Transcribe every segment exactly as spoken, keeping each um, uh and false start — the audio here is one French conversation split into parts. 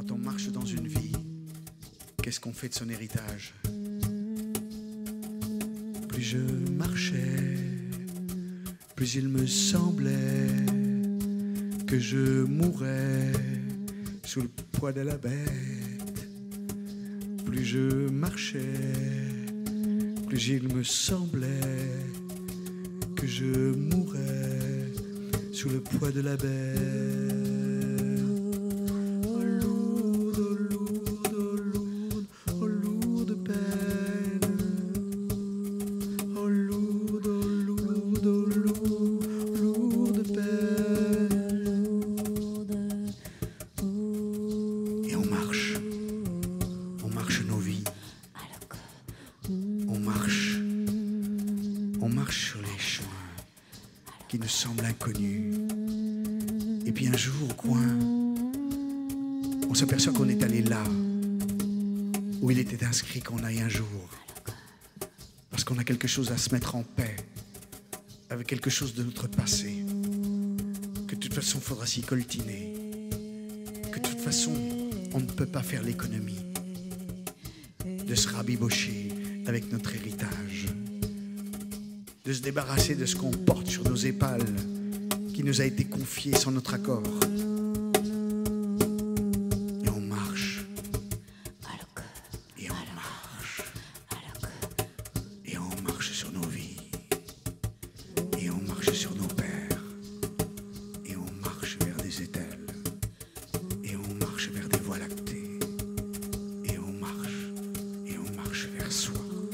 Quand on marche dans une vie, qu'est-ce qu'on fait de son héritage? Plus je marchais, plus il me semblait que je mourrais sous le poids de la bête. Plus je marchais, plus il me semblait que je mourrais sous le poids de la bête. On marche sur les chemins qui nous semblent inconnus. Et puis un jour, au coin, on s'aperçoit qu'on est allé là où il était inscrit qu'on aille un jour. Parce qu'on a quelque chose à se mettre en paix avec quelque chose de notre passé. Que de toute façon, il faudra s'y coltiner. Que de toute façon, on ne peut pas faire l'économie de se rabibocher avec notre héritage, de se débarrasser de ce qu'on porte sur nos épaules, qui nous a été confié sans notre accord. Et on marche. Et on marche. Et on marche sur nos vies. Et on marche sur nos pères. Et on marche vers des étels. Et on marche vers des voies lactées. Et on marche. Et on marche vers soi.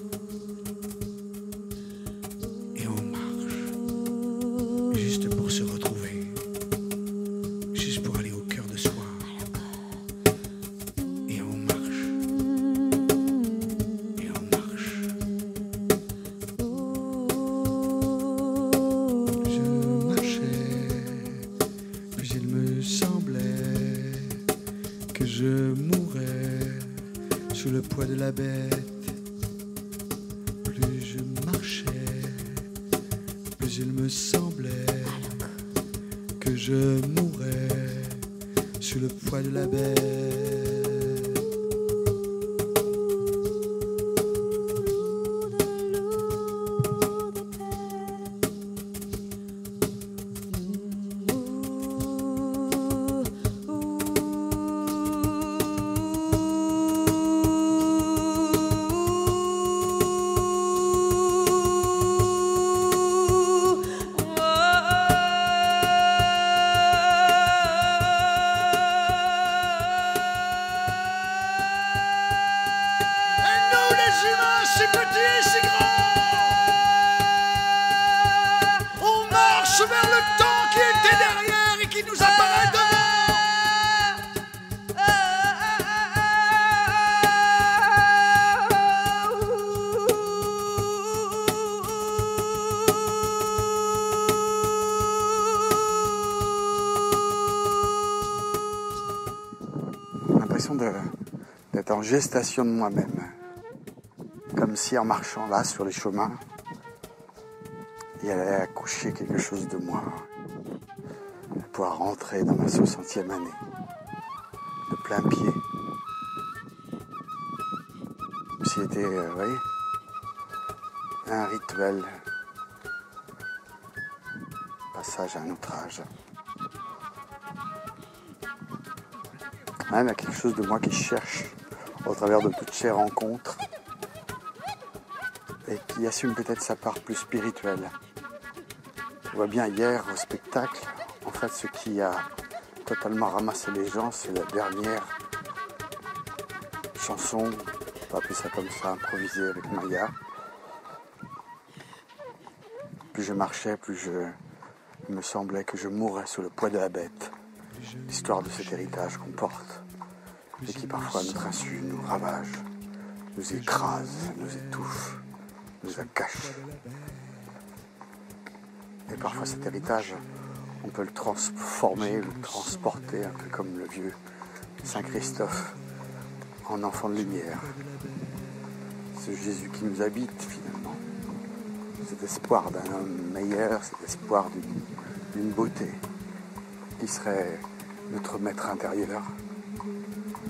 Juste pour se retrouver, juste pour aller au cœur de soi. Et on marche, et on marche. Je marchais, plus il me semblait que je mourrais sous le poids de la bête. Plus je marchais, plus il me semblait que je mourrais sous le poids de la bête. Si petit, si grand, on marche vers le temps qui était derrière et qui nous apparaît devant. J'ai l'impression d'être en gestation de moi-même. Comme si en marchant là sur les chemins, il allait accoucher quelque chose de moi, pour pouvoir rentrer dans ma soixantième année, de plein pied. Comme s'il était, euh, vous voyez, un rituel, passage à un autre âge. Même il y a quelque chose de moi qui cherche, au travers de toutes ces rencontres, et qui assume peut-être sa part plus spirituelle. Je vois bien hier au spectacle, en fait ce qui a totalement ramassé les gens, c'est la dernière chanson, on va appeler ça comme ça, improvisée avec Maya. Plus je marchais, plus je, il me semblait que je mourrais sous le poids de la bête. L'histoire de cet héritage qu'on porte, et qui parfois, à notre insu, nous ravage, nous écrase, nous étouffe, nous cache. Et parfois cet héritage, on peut le transformer, le transporter, un peu comme le vieux Saint Christophe, en enfant de lumière. Ce Jésus qui nous habite finalement. Cet espoir d'un homme meilleur, cet espoir d'une, d'une beauté, qui serait notre maître intérieur,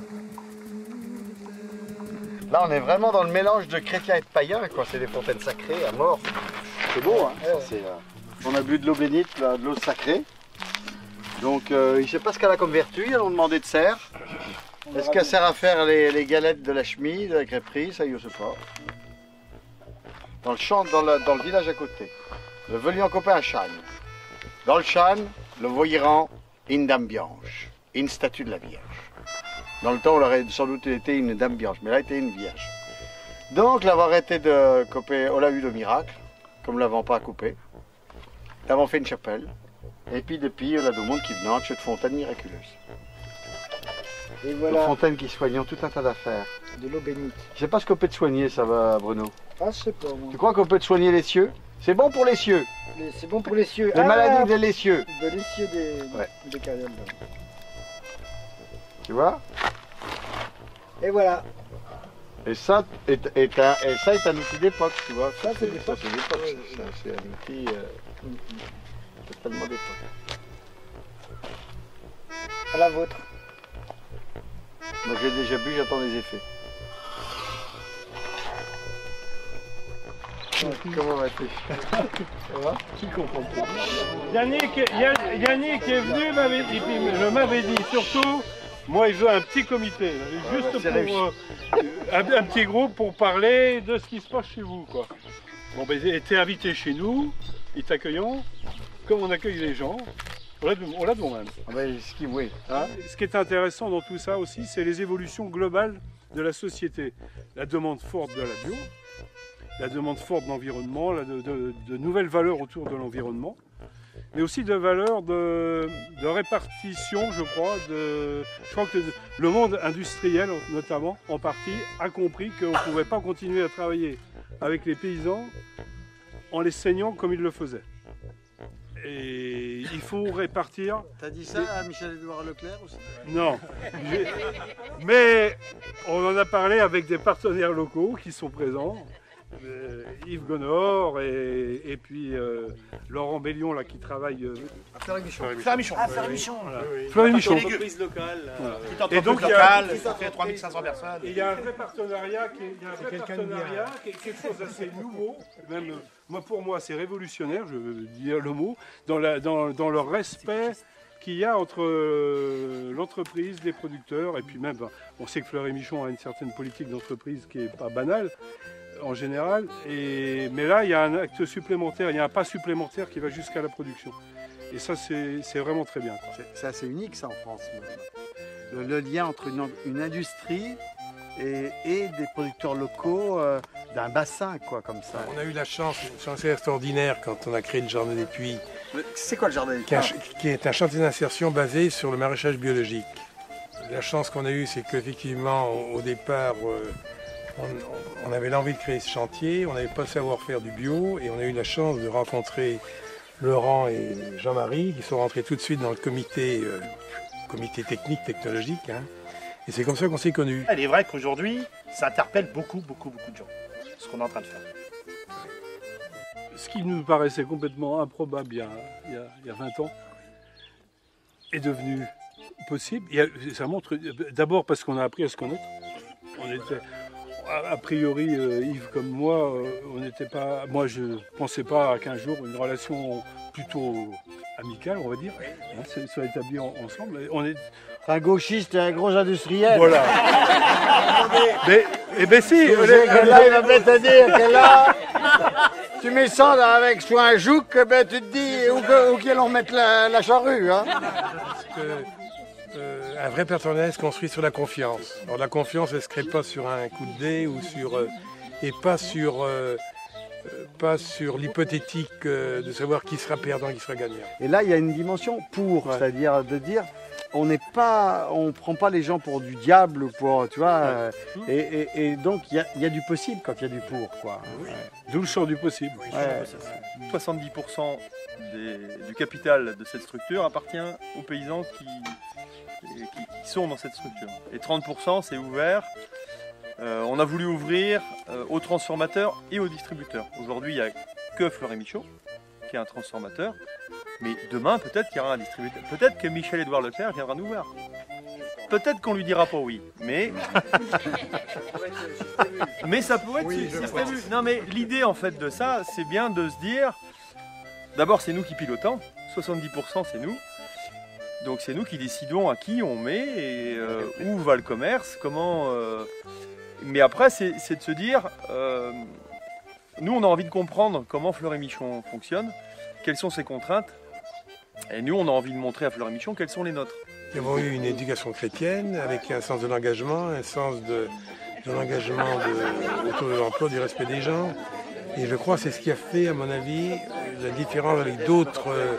Là, on est vraiment dans le mélange de chrétiens et de païens, quoi. C'est des fontaines sacrées à mort. C'est beau, hein. Ça, c'est, euh... On a bu de l'eau bénite, là, de l'eau sacrée. Donc, euh, je ne sais pas ce qu'elle a comme vertu. Ils ont demandé de serre. Est-ce qu'elle sert à faire les, les galettes de la chemise, de la crêperie? Ça, je ne sais pas. Dans le champ, dans le, dans le village à côté. Le Velian copain à Chane. Dans le Chane, le voyant une dame blanche, une statue de la Vierge. Dans le temps, on aurait sans doute été une dame blanche, mais là, elle était une vierge. Donc, l'avoir arrêté de couper, on l'a eu le miracle, comme nous l'avons pas à couper. Nous avons fait une chapelle, et puis depuis, on a du monde qui venait en de fontaine miraculeuse. Et voilà. De fontaine qui soignent tout un tas d'affaires. De l'eau bénite. Je sais pas ce qu'on peut te soigner, ça va, Bruno. Ah, je sais pas, moi. Tu crois qu'on peut te soigner les cieux? C'est bon pour les cieux. Les- C'est bon pour les cieux. Les Ah, maladies des les cieux. de les cieux des, Ouais. des carrières. Tu vois? Et voilà. Et ça est, est un, et ça est un outil d'époque, tu vois. Ça, c'est d'époque. Ça, c'est d'époque. Ça, c'est un outil euh, totalement d'époque. À la vôtre. Moi, j'ai déjà bu, j'attends les effets. Comment vas-tu? Ça va? Qui comprend pas? Yannick, Yann- Yannick est venu, m'avait dit, puis je m'avais dit surtout, moi il veut un petit comité, juste c'est pour réussi. euh, un, un petit groupe pour parler de ce qui se passe chez vous, quoi. Bon ben t'es invité chez nous, ils t'accueillons, comme on accueille les gens, on l'a de, on l'a de nous-mêmes. Ah ben, ce qui, oui. Hein? Ce qui est intéressant dans tout ça aussi, c'est les évolutions globales de la société. La demande forte de la bio, la demande forte de l'environnement, la de, de- de nouvelles valeurs autour de l'environnement, mais aussi de valeurs de, de répartition, je crois. De, je crois que le monde industriel, notamment, en partie, a compris qu'on ne pouvait pas continuer à travailler avec les paysans en les saignant comme ils le faisaient. Et il faut répartir. T'as dit ça à Michel-Édouard Leclerc aussi? Non. J'ai- Mais on en a parlé avec des partenaires locaux qui sont présents. Euh, Yves Gonor et, et puis euh, Laurent Bellion là, qui travaille. Euh, Fleury-Michon. Fleury-Michon. Ah, faire Michon. voilà. Fleury-Michon. Entreprise locale. Voilà. Petite Et donc, entreprise il y a- locale, ça fait trois mille cinq cents personnes. Et il y a un vrai partenariat qui est, il y a un vrai partenariat qui est quelque chose d'assez nouveau. Même, euh, moi, pour moi, c'est révolutionnaire, je veux dire le mot, dans, la, dans, dans le respect qu'il y a entre euh, l'entreprise, les producteurs, et puis même, ben, on sait que Fleury-Michon a une certaine politique d'entreprise qui n'est pas banale, en général, et, mais là, il y a un acte supplémentaire, il y a un pas supplémentaire qui va jusqu'à la production. Et ça, c'est c'est vraiment très bien, quoi. C'est- C'est assez unique ça en France. Le, le lien entre une, une industrie et, et des producteurs locaux euh, d'un bassin, quoi, comme ça. On a eu la chance, une chance extraordinaire quand on a créé le Jardin des Puits, C'est quoi le jardin? qui est un, qui est un chantier d'insertion basé sur le maraîchage biologique. La chance qu'on a eue, c'est qu'effectivement, au au départ, euh, on, on avait l'envie de créer ce chantier, on n'avait pas le savoir-faire du bio, et on a eu la chance de rencontrer Laurent et Jean-Marie, qui sont rentrés tout de suite dans le comité, euh, comité technique, technologique. Hein. Et c'est comme ça qu'on s'est connus. Il est vrai qu'aujourd'hui, ça interpelle beaucoup, beaucoup, beaucoup de gens, ce qu'on est en train de faire. Ce qui nous paraissait complètement improbable il y a, il y a- il y a vingt ans est devenu possible. Il y a- ça montre d'abord parce qu'on a appris à se connaître. On était, a, a priori, euh, Yves comme moi, euh, on n'était pas. Moi, je ne pensais pas qu'un jour une relation plutôt amicale, on va dire, hein, se- soit établie en- ensemble. Et on est, Un gauchiste et un gros industriel. voilà. mais, eh ben si. Tu sais que là, il va bien te dire que là, tu mets ça dans- avec soit un jouk, ben tu te dis où, que- où qu'ils vont mettre la, la charrue. Hein. Parce que, euh, un vrai partenariat se construit sur la confiance. Alors la confiance, elle ne se crée pas sur un coup de dé ou sur, euh, et pas sur, euh, euh, pas sur l'hypothétique euh, de savoir qui sera perdant, qui sera gagnant. Et là, il y a une dimension pour, c'est-à-dire de dire, on n'est pas, on prend pas les gens pour du diable ou pour, tu vois, euh, et, et- et donc il y a, il y a du possible quand il y a du pour, quoi. Ouais. D'où le champ du possible. Ouais. soixante-dix pour cent des- du capital de cette structure appartient aux paysans qui, qui- qui sont dans cette structure. Et trente pour cent c'est ouvert. Euh, on a voulu ouvrir euh, aux transformateurs et aux distributeurs. Aujourd'hui, il n'y a que Fleury-Michon, qui est un transformateur. Mais demain, peut-être qu'il y aura un distributeur. Peut-être que Michel-Édouard Leclerc viendra nous voir. Peut-être qu'on lui dira pas oui, mais mais ça pourrait être Oui, je système U. Non, mais l'idée en fait de ça, c'est bien de se dire, d'abord c'est nous qui pilotons, soixante-dix pour cent c'est nous, donc c'est nous qui décidons à qui on met et euh, où va le commerce, comment. Euh... Mais après c'est de se dire, euh, nous on a envie de comprendre comment Fleury-Michon fonctionne, quelles sont ses contraintes, et nous on a envie de montrer à Fleury-Michon quelles sont les nôtres. Nous avons eu une éducation chrétienne avec un sens de l'engagement, un sens de, de l'engagement de, autour de l'emploi, du respect des gens. Et je crois que c'est ce qui a fait, à mon avis, la différence avec d'autres euh,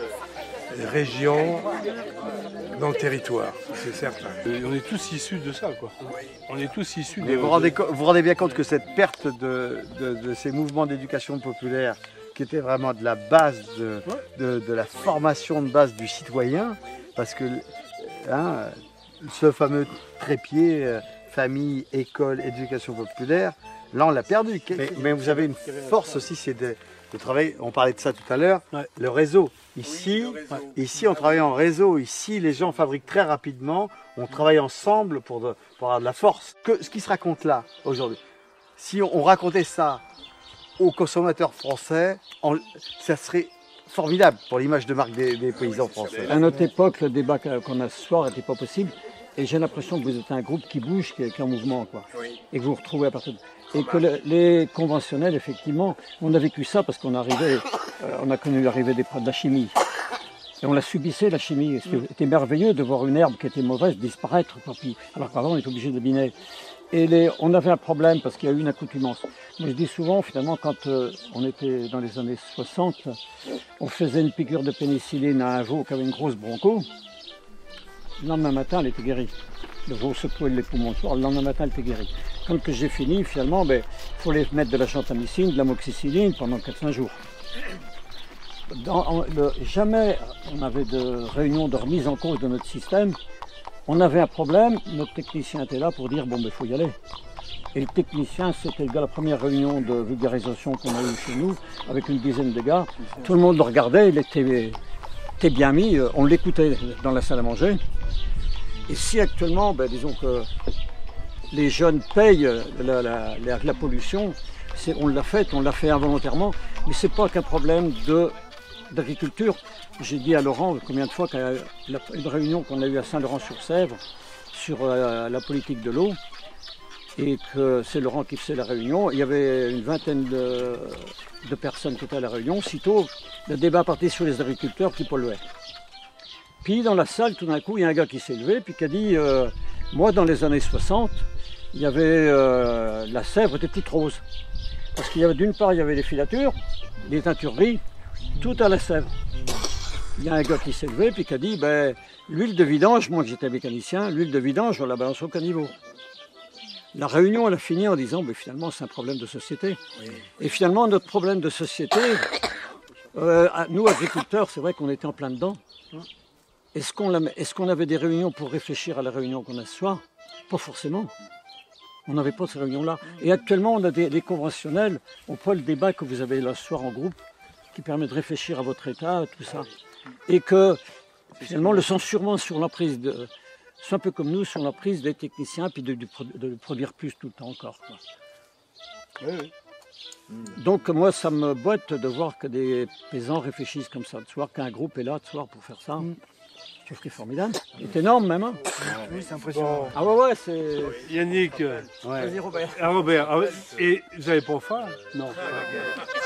régions dans le territoire, c'est certain. Et on est tous issus de ça, quoi. On est tous issus de... Mais vous vous rendez, co- vous vous rendez bien compte que cette perte de, de, de ces mouvements d'éducation populaire, qui était vraiment de la base, de, de, de la formation de base du citoyen, parce que hein, ce fameux trépied, euh, famille, école, éducation populaire, là on l'a perdu. Mais, mais vous avez une force aussi, c'est de, de travailler, on parlait de ça tout à l'heure, Ouais. le réseau. Ici, Oui, le réseau. ici, on travaille en réseau. Ici, les gens fabriquent très rapidement. On travaille ensemble pour, de, pour avoir de la force. Que, ce qui se raconte là, aujourd'hui, si on, on racontait ça aux consommateurs français, on- ça serait formidable pour l'image de marque des, des paysans français. À notre époque, le débat qu'on a ce soir n'était pas possible. Et j'ai l'impression que vous êtes un groupe qui bouge, qui est, qui est en mouvement, quoi. Et que vous vous retrouvez à partir de... Et que le- les conventionnels, effectivement, on a vécu ça parce qu'on arrivait, euh, on a connu l'arrivée des de la chimie. Et on la subissait, la chimie. C'était merveilleux de voir une herbe qui était mauvaise disparaître. Quoi. Puis, alors qu'avant, on était obligé de biner. Et les, on avait un problème parce qu'il y a eu une accoutumance. Moi, je dis souvent, finalement, quand euh, on était dans les années soixante, on faisait une piqûre de pénicilline à un veau qui avait une grosse broncho. Le lendemain matin, elle était guérie. Le veau secouait les poumons le soir, le lendemain matin, elle était guérie. Quand que j'ai fini, finalement, il ben, faut les mettre de la gentamicine, de la moxicilline pendant quatre à cinq jours. Dans, en- le- jamais on avait de réunion de remise en cause de notre système. On avait un problème, notre technicien était là pour dire bon, ben, il faut y aller. Et le technicien, c'était le gars, la première réunion de vulgarisation qu'on a eue chez nous, avec une dizaine de gars. Tout le monde le regardait, il était, était bien mis, euh, on l'écoutait dans la salle à manger. Et si actuellement, ben, disons que les jeunes payent la, la- la- la pollution, c'est- on l'a fait, on l'a fait involontairement, mais c'est pas qu'un problème de d'agriculture. J'ai dit à Laurent combien de fois qu'à la- une réunion qu'on a eue à Saint-Laurent-sur-Sèvre sur euh, la politique de l'eau, et que c'est Laurent qui faisait la réunion, il y avait une vingtaine de, de personnes qui étaient à la réunion. Sitôt, le débat partait sur les agriculteurs qui polluaient. Puis dans la salle, tout d'un coup, il y a un gars qui s'est levé puis qui a dit euh, moi, dans les années soixante, il y avait euh, la Sèvre était toute rose. Parce qu'il y avait d'une part, il y avait les filatures, les teintureries, tout à la Sèvre. Il y a un gars qui s'est levé puis qui a dit ben, l'huile de vidange, moi que j'étais mécanicien, l'huile de vidange, on la balance au caniveau. La réunion, elle a fini en disant ben, finalement, c'est un problème de société. Et finalement, notre problème de société, euh, nous, agriculteurs, c'est vrai qu'on était en plein dedans. Est-ce qu'on la- est-ce qu'on avait des réunions pour réfléchir à la réunion qu'on a ce soir? Pas forcément. On n'avait pas ces réunions-là. Et actuellement, on a des, des conventionnels. On prend le débat que vous avez là ce soir en groupe, qui permet de réfléchir à votre état, tout ça. Et que, finalement, le sont sûrement sur l'emprise de... C'est un peu comme nous, sur l'emprise des techniciens, puis de, de, de produire plus tout le temps encore, quoi. Oui, oui. Donc moi, ça me botte de voir que des paysans réfléchissent comme ça, de soir qu'un groupe est là, de soir pour faire ça. Je trouve que c'est formidable. C'est énorme même. Hein. Oui, c'est impressionnant. Ah ouais, ouais, c'est... Yannick, euh, Vas-y Robert. ah, Robert, ah, ouais, et vous n'avez pas faim? Non.